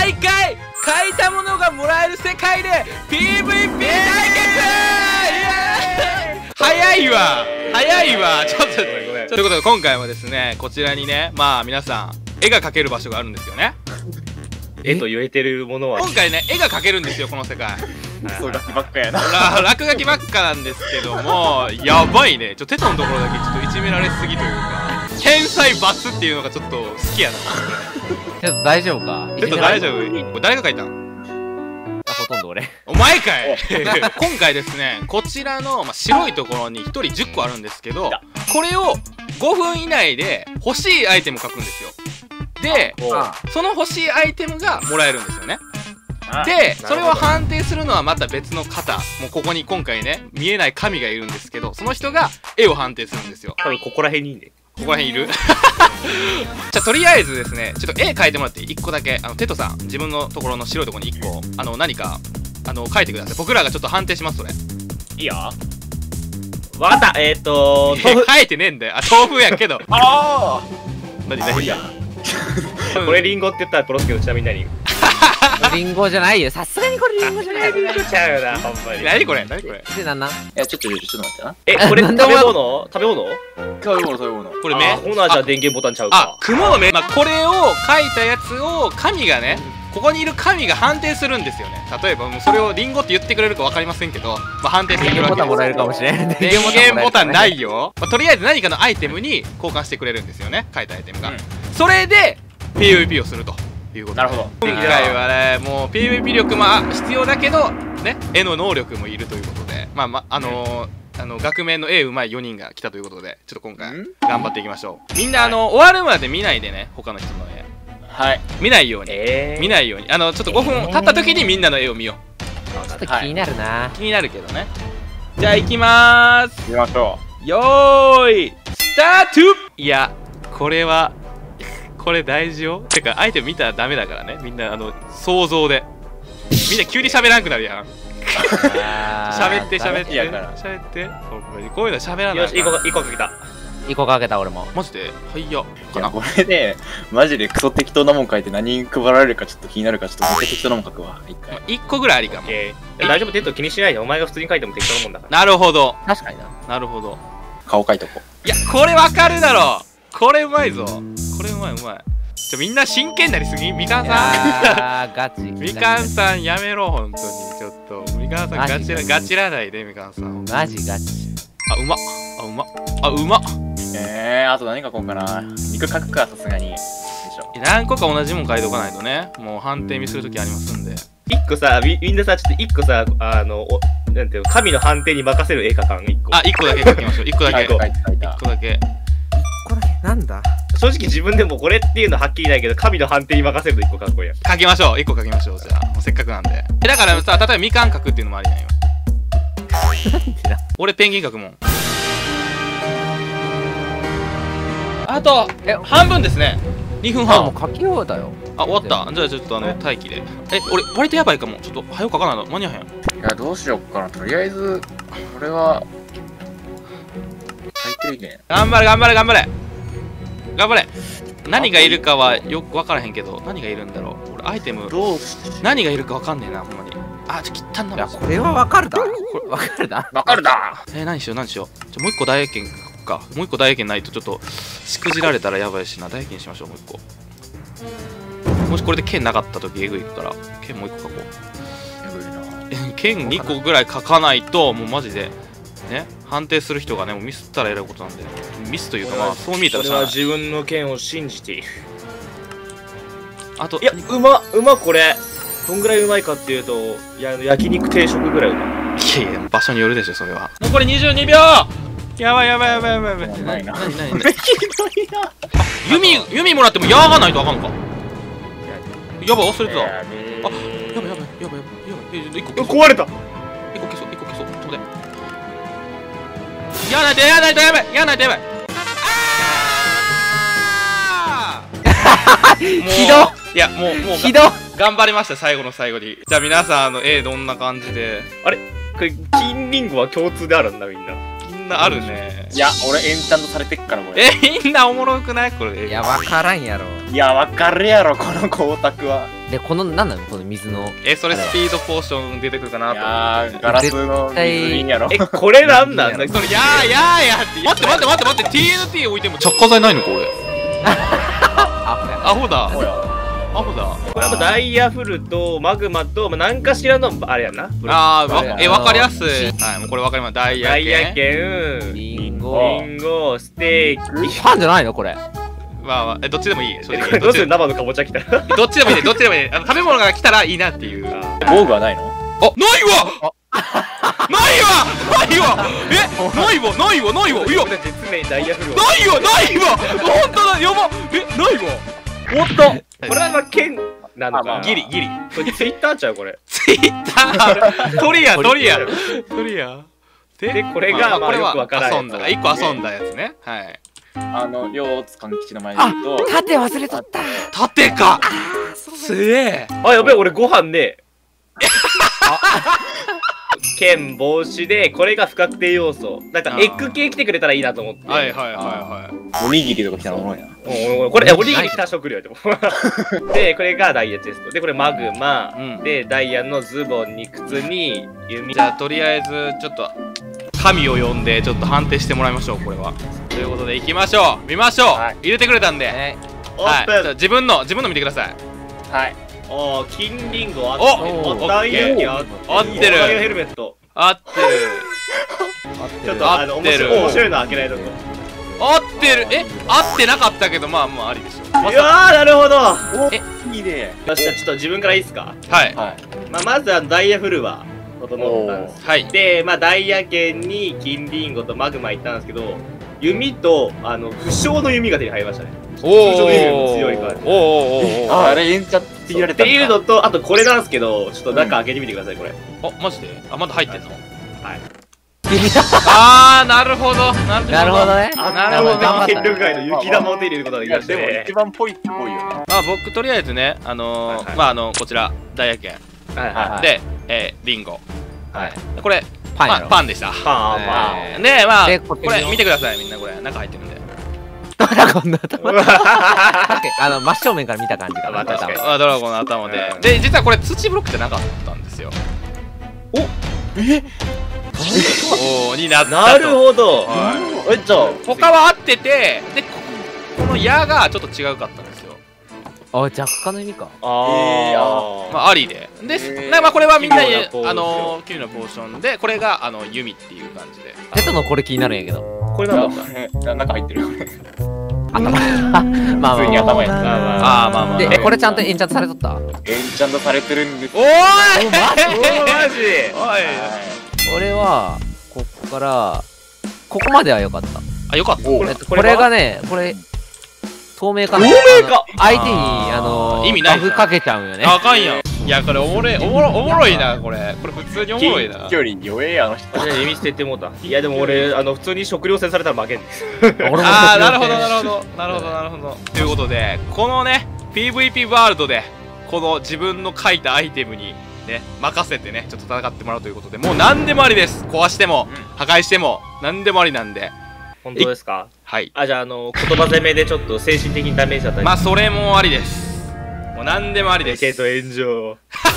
毎回書いたものがもらえる世界で PVP 対決。早いわ早いわ。ちょっとということで今回はですね、こちらにね、まあ皆さん絵が描ける場所があるんですよね。 絵と言えてるものは今回ね、絵が描けるんですよ、この世界。 そう書きばっかやな。 落書きばっかなんですけども、やばいね。テトのところだけちょっといじめられすぎというか、天才バスっていうのがちょっと好きやな。 ちょっと大丈夫か？ ちょっと大丈夫？これ誰が描いたん？ ほとんど俺。 お前かい。今回ですね、こちらの、白いところに1人10個あるんですけど、これを5分以内で欲しいアイテム描くんですよ。で、その欲しいアイテムがもらえるんですよね。で、それを判定するのはまた別の方、もうここに今回ね、見えない神がいるんですけど、その人が絵を判定するんですよ。 多分ここら辺にいんね。 ここら辺いる。じゃあとりあえずですね、ちょっと絵描いてもらって1個だけ、テトさん自分のところの白いところに1個何か描いてください。僕らがちょっと判定します。それいいよ。わかった。豆腐描いてねえんだよ。豆腐やけど。 ああ何これリンゴって言ったらコロスケのちなみに何？ リンゴじゃないよ。さすがにこれリンゴじゃないよ。 リンゴちゃうよな、ほんまに。 何これ何これ。 で、なんなん？ いや、ちょっと待ってな。 これ食べ物？食べ物？ 食べ物。 これ目？ ほな、じゃあ電源ボタンちゃうか。 雲の目。これを描いたやつを神がね、ここにいる神が判定するんですよね。例えばもうそれをリンゴって言ってくれるか分かりませんけど、判定してくれるわけです。 電源ボタンもらえるかもしれない。 電源ボタンないよ。とりあえず何かのアイテムに交換してくれるんですよね、描いたアイテムが。それで PVP をするということで。 なるほど。 今回はね、もう PVP 力も必要だけどね、絵の能力もいるということで、額面の絵うまい4人が来たということで、ちょっと今回頑張っていきましょう。みんな終わるまで見ないでね、他の人の絵。 はい。 見ないように。見ないように。ちょっと5分経った時にみんなの絵を見よちょっと気になるな。 気になるけどね。じゃあ行きまーす。 行きましょよーいスタート。いや、これ大事よ。てかアイテム見たらダメだからね。みんな想像で。みんな急に喋らんくなるやん。喋って。ほんまにこういうの喋らない。 よし、1個かけた。 1個かけた俺も。 マジではいやう。いや、これね、マジでクソ適当なもん書いて何配られるかちょっと気になるから、ちょっとめっちゃ適当なもん書くわ。 1個ぐらいありかも。 大丈夫、テント気にしないで。お前が普通に書いても適当なもんだから。 なるほど。 確かにな。 なるほど。 顔書いとこう。 いや、これわかるだろ。これうまいぞ。これうまい。みんな真剣になりすぎ。みかんさん。 ガチ。 みかんさんやめろ、本当に。ちょっと。みかんさんガチらないで、みかんさん。 ガチ。 うまっ。 あと何書こうかな。肉書くか、さすがに。 何個か同じもん書いておかないとね。もう判定ミスるときありますんで。 1個さ、みんなさ、ちょっと1個さ、なんていうの、神の判定に任せる絵描かん、1個。 1個だけ書きましょう。1個だけ。 書いた。 1個だけ。 なんだ？ 正直自分でもこれっていうのはっきりないけど、神の判定に任せると1個かっこいいやん。 書きましょう。1個書きましょう。じゃあ、もうせっかくなんで。だからさ、例えばみかん書くっていうのもありなんよ。俺ペンギン書くもん。あと半分ですね。2分半。 もう書きようだよ。 終わった。じゃあちょっと待機で。俺割とやばいかも。ちょっと早く書かないの間に合わへん。 いや、どうしよっかな。とりあえず、これは、最低限。 頑張れ。何がいるかはよく分からへんけど、何がいるんだろう。俺アイテム何がいるか分かんねえな、ほんまに。ちょっと汚んな。 いや、これは分かるだ。 何しよう。もう1個大英検書くか。もう1個大英検ないとちょっとしくじられたらやばいしな。大英検しましょう。もう1個。もしこれで剣なかった時エグいから、剣もう1個書こう。剣2個ぐらい書かないと、もうマジでね、判定する人がね、もうミスったらえらいことなんで。ミスというか、そう見えたら俺は自分の剣を信じている。 いや、うまこれ。どんぐらいうまいかっていうと、焼肉定食ぐらいうまい。 いや、場所によるでしょ、それは。残り22秒。やばい。 ないな。 弓もらってもやーがないとあかんか。やばい、忘れてた。やばい。1個壊れた。 1個消そう。ちょっと待って。やらないとやばい。 ひど。 いや、もうひど。 頑張りました、最後の最後に。じゃあ皆さんどんな感じで。 あれこれ金リンゴは共通であるんだ、みんな。 みんなあるね。 いや、俺エンチャントされてっから、これ。 みんなおもろくないこれ。 いや、分からんやろ。 いや、わかるやろ、この光沢は。 で、この、なんなのこの水の。 それスピードポーション出てくるかなと思って。 ガラスの水やろ。 これなんなんだそれやーって待って TNT 置いても着火剤ないのこれ。アホだアホだ。 これはダイヤフルとマグマと、何かしらのあれやな。 わかりやすい。はい、もうこれわかります。ダイヤ剣、 リンゴ、 ステーキ。 パンじゃないのこれ。 どっちでもいい正直。 どうする生のかぼちゃ来たら。 どっちでもいいね。食べ物が来たらいいなっていう。 防具はないの？ ないわないわいや実名ダイヤフル。 ないわ本当だやばないわおっとこれは剣なのか。 ギリこれツイッターちゃうこれ。 ツイッタートリアでこれがこれはよくわから遊んだ1個遊んだやつね。はい。 両津勘吉の前にいると盾忘れとった。 盾かすげえ。 やべえ俺ご飯ね。剣帽子でこれが不確定要素。なんかエッグ系来てくれたらいいなと思って。 はいおにぎりとか来たらおもろいな。 これおにぎり来た食料やでも。でこれがダイヤチェストでこれマグマでダイヤのズボンに靴に弓。 じゃあとりあえずちょっと神を呼んでちょっと判定してもらいましょうこれは。ということでいきましょう見ましょう。入れてくれたんではい自分の見てください。 はい。金リンゴあってダイヤに合ってる。ダイヤヘルメット合ってる。 ちょっと面白いの開けないとこ。 合ってる。合ってなかったけどまあありでしょ。 いやーなるほど。 いいね。 よしじゃあちょっと自分からいいっすか。 はい。 まずダイヤフルは整ったんです。 はい。 でダイヤ剣に金リンゴとマグマいったんですけど、弓と不傷の弓が手に入りましたね。 おお強い感じ。 あれエンチャって言われた。 っていうのとあとこれなんですけど、ちょっと中開けてみてくださいこれ。 マジで？まだ入ってんの？ はい。 なるほどね。 なるほど。戦力外の雪玉を手に入れることができましたね。 でも一番ぽいってぽいよね。 僕とりあえずねこちらダイヤ剣でリンゴこれパンでした。でこれ見てくださいみんなこれ中入ってるんで。 ドラゴンの頭真正面から見た感じかな。 ドラゴンの頭で実はこれ土ブロックじゃなかったんですよ。になったと。 なるほど。 じゃあ他は合っててでこの矢がちょっと違うかったんですよ。 若干の意味か。 ありでこれはみんなにキュのポーションでこれが弓っていう感じで。 テトのこれ気になるんやけどこれなんだ。 中入ってる。 頭。 普通に頭やった。 でこれちゃんとエンチャントされとった。 エンチャントされてるんです。 おいマジ。 俺はここからここまでは良かった。 よかった。 これがね透明化。相手に意味ないバフかけちゃうんよね。 あかんやん。いやこれおもろいなこれ普通におもろいな。 距離弱えあの人。 じゃあ弓捨ててもうた。いやでも俺普通に食料戦されたら負けんです。 なるほど。ということでこのね PVP ワールドでこの自分の書いたアイテムにね任せてねちょっと戦ってもらうということでもう何でもありです。壊しても破壊しても何でもありなんで。 本当ですか。 はい。 じゃあ言葉攻めでちょっと精神的にダメージだったり。 それもありです。もう何でもありです。 炎上。 よ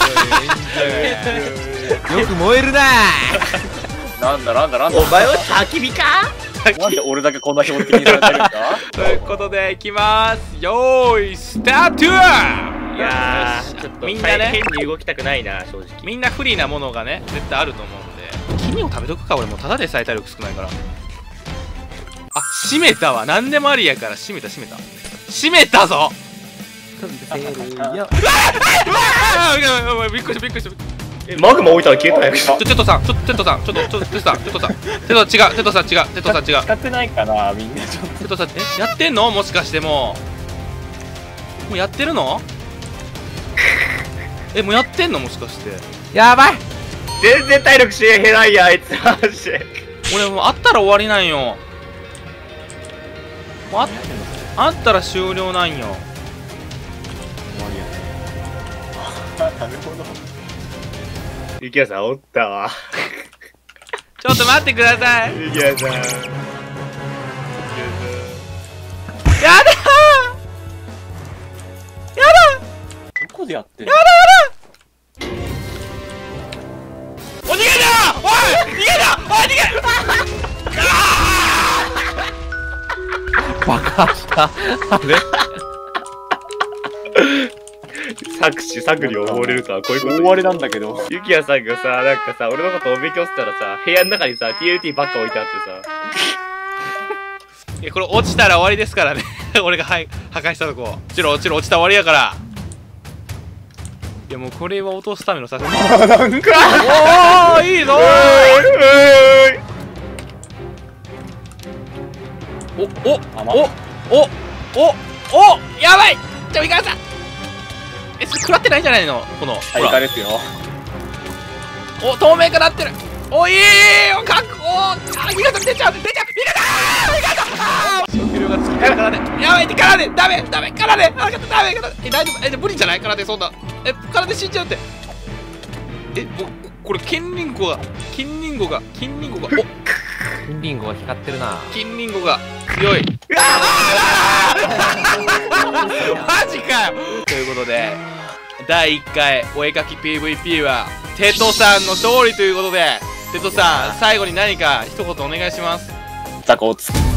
く燃えるな。 なんだお前は焚き火か。 なんで俺だけこんな標的にされてるんだ。 ということでいきます。よーいスタート。いやちょっとみんなね変に動きたくないな正直。 みんな不利なものがね絶対あると思うんで。金を食べとくか俺もただでさえ体力少ないから。閉めたわ。何でもありやから閉めた閉めたぞ。びっくりした。 マグマ置いたら消えたんやけど。 テトさん違う。 近くないかなみんな。 テトさんやってんのもしかしてもうやってるの？もうやってんのもしかして。 やばい。 全然体力減らんやあいつ。 俺もうあったら終わりなんよ。あったら終了なんよ。 なるほど。 ゆきやさんおったわ。 ちょっと待ってください。 ゆきやさん。 やだー。 どこででやってる。 お、逃げた。おい逃げた。おい逃げ爆破したあれ探りを溺れるとはこういうこと。 大荒れなんだけど。 ゆきやさんがさ、なんかさ、俺のことお勉強したらさ、部屋の中にさ、TNT ばっか置いてあってこれ落ちたら終わりですからね。俺が破壊したとこ。落ちろ落ちろ、落ちたら終わりやから。いやもうこれは落とすための作戦。 なんかおお、いいぞー。おやばい。じゃあいかんさん。食らってないんじゃないのこの。 はい、イカですよ。 お、透明化なってる。おいー、かっこー。味方出ちゃう味方食料がつきからね。やばい、からね。ダメからね。ダメ。大丈夫。無理じゃないからね、そんな。からね死んじゃうって。これ金リンゴが金リンゴが金リンゴが光ってるな。 金リンゴが強い。マジかよ。ということで第1回お絵描き PVP はテトさんの勝利ということで、テトさん最後に何か一言お願いします。 ザコツ。